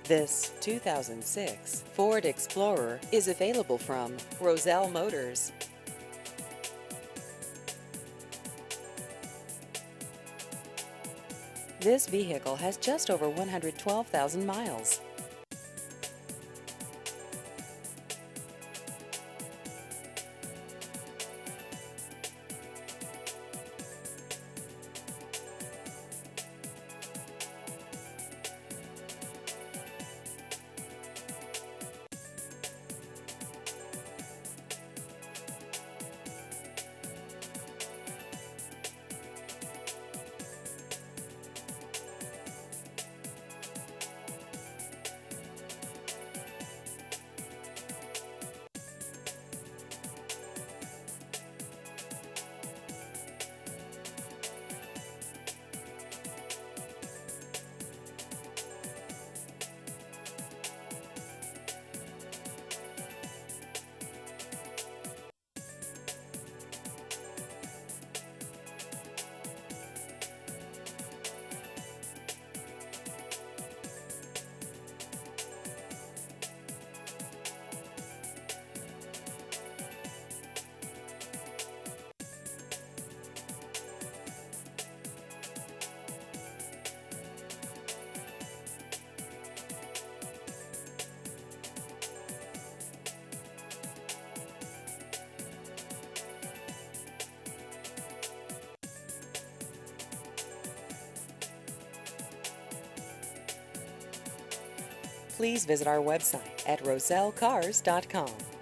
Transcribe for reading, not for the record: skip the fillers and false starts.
This 2006 Ford Explorer is available from Roselle Motors. This vehicle has just over 112,000 miles. Please visit our website at rosellecars.com.